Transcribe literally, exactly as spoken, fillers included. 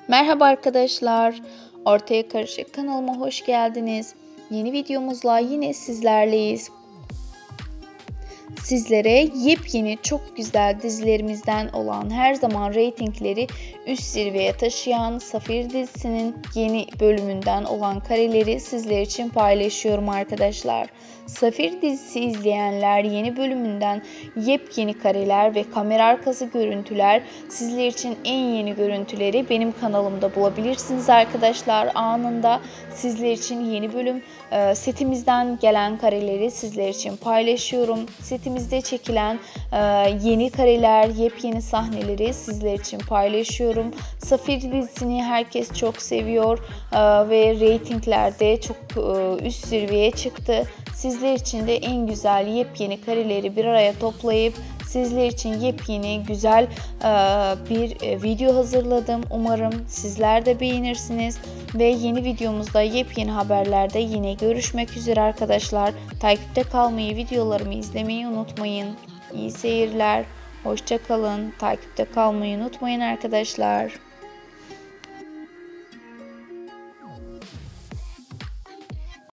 Merhaba arkadaşlar, Ortaya Karışık kanalıma hoş geldiniz. Yeni videomuzla yine sizlerleyiz. Sizlere yepyeni çok güzel dizilerimizden olan, her zaman reytingleri üst zirveye taşıyan Safir dizisinin yeni bölümünden olan kareleri sizler için paylaşıyorum arkadaşlar. Safir dizisi izleyenler yeni bölümünden yepyeni kareler ve kamera arkası görüntüler, sizler için en yeni görüntüleri benim kanalımda bulabilirsiniz arkadaşlar. Anında sizler için yeni bölüm e, setimizden gelen kareleri sizler için paylaşıyorum. Setimizde çekilen e, yeni kareler, yepyeni sahneleri sizler için paylaşıyorum. Safir dizisini herkes çok seviyor e, ve reytinglerde çok e, üst zirveye çıktı. Sizler için de en güzel yepyeni kareleri bir araya toplayıp sizler için yepyeni güzel e, bir e, video hazırladım. Umarım sizler de beğenirsiniz ve yeni videomuzda yepyeni haberlerde yine görüşmek üzere arkadaşlar. Takipte kalmayı, videolarımı izlemeyi unutmayın. İyi seyirler. Hoşça kalın. Takipte kalmayı unutmayın arkadaşlar.